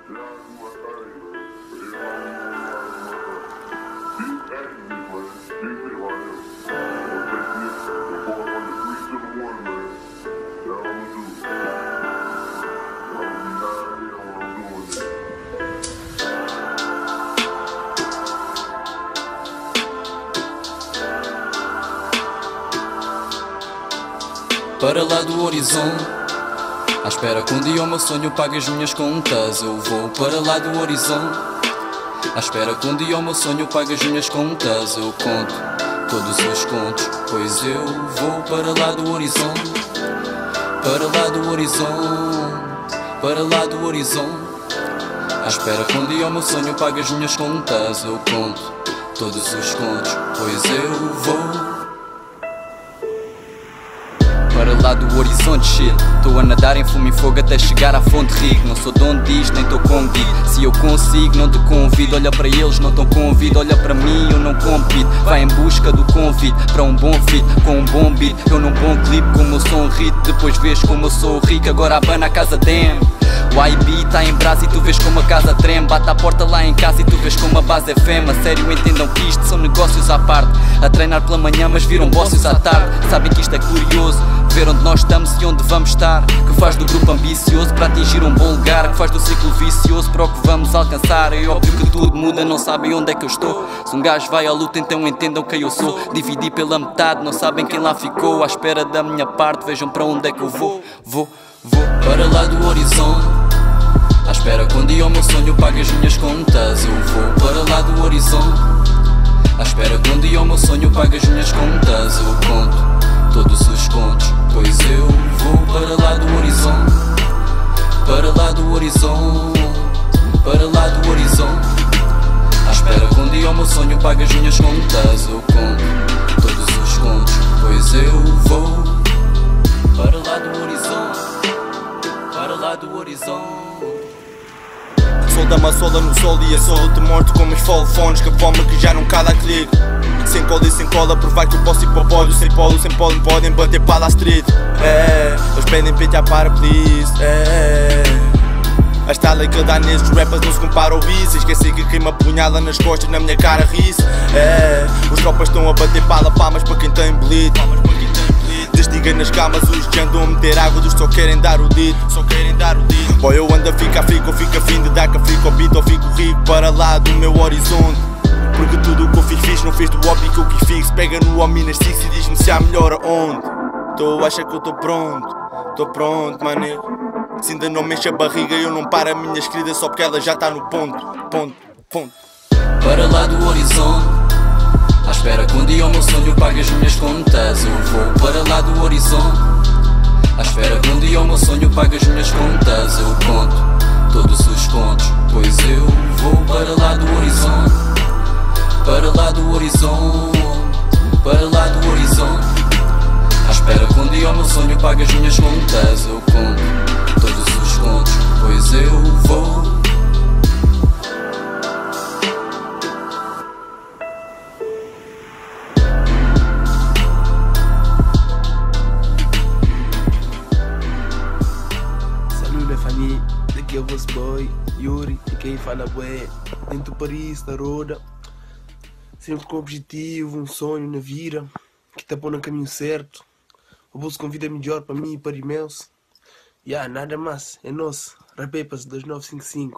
Para lá do horizonte, à espera que um dia o meu sonho pague as minhas contas. Eu vou para lá do horizonte, à espera que um dia o meu sonho pague as minhas contas. Eu conto todos os contos, pois eu vou para lá do horizonte. Para lá do horizonte, para lá do horizonte, à espera que um dia o meu sonho pague as minhas contas. Eu conto todos os contos, pois eu vou para lá do horizonte, shit. Tô a nadar em fumo e fogo até chegar à fonte rico. Não sou dono disto, nem tô convido. Se eu consigo, não te convido. Olha para eles, não tão convido. Olha para mim, eu não compito. Vai em busca do convite para um bom fit, com um bom beat. Eu num bom clipe, como eu sou um hit. Depois vês como eu sou rico, agora abana a casa dem. O IB tá em brasa e tu vês como a casa treme. Bate à porta lá em casa e tu vês como a base é fema. Sério, entendam que isto são negócios à parte. A treinar pela manhã, mas viram bócios à tarde. Sabem que isto é curioso, ver onde nós estamos e onde vamos estar. Que faz do grupo ambicioso para atingir um bom lugar. Que faz do ciclo vicioso para o que vamos alcançar. É óbvio que tudo muda, não sabem onde é que eu estou. Se um gajo vai à luta, então entendam quem eu sou. Dividi pela metade, não sabem quem lá ficou. À espera da minha parte, vejam para onde é que eu vou. Vou para lá do horizonte, à espera que um dia o meu sonho pague as minhas contas. Eu vou para lá do horizonte, à espera que um dia o meu sonho pague as minhas contas. Eu conto todos os contos, pois eu vou para lá do horizonte. Para lá do horizonte, para lá do horizonte, à espera que um dia o meu sonho pague as minhas contas. Eu conto todos os contos, pois eu vou para lá do horizonte, para lá do horizonte. Sol da maçola no sol e a sola te morte como os fones. Que a fome que já não cala clique. Sem cola e sem cola, provar que eu posso ir para o pódio. Sem polo me podem bater para a street. Eles pedem peitar para please. A estala que dá nesses rappers não se compara ao vice. Esqueci que quem me apunhala nas costas, na minha cara ri-se. Os tropas estão a bater palmas para quem tem bleed. Destiguem nas camas os que andam a meter água, dos só querem dar o dito. Boy, eu ando a ficar fico, eu fico a fim de dar que fico ao beat ou fico rico para lá do meu horizonte. Porque tudo o que eu fiz não fiz do hobby que eu quis fixo. Pega no homem nas six e diz-me se há melhor aonde. Tu acha que eu estou pronto, mané. Se ainda não mexe a barriga eu não paro a minha escrita só porque ela já está no ponto. Para lá do horizonte, à espera que um dia o meu sonho pague as minhas contas. Eu vou para lá do horizonte, à espera que um dia o meu sonho pague as minhas contas. Eu conto todos os contos, pois eu vou para lá do horizonte. Para lá do horizonte, para lá do horizonte, à espera que um dia o meu sonho pague as minhas contas. Eu conto todos os contos, pois eu vou. Família, daqui é o vosso boy, Yuri, e quem fala bué, dentro do Paris, da roda, sempre com um objetivo, um sonho na vida, que está pondo no caminho certo, o vosso convite é melhor para mim e para imenso, nada mais, é nosso, Rapepas 2955.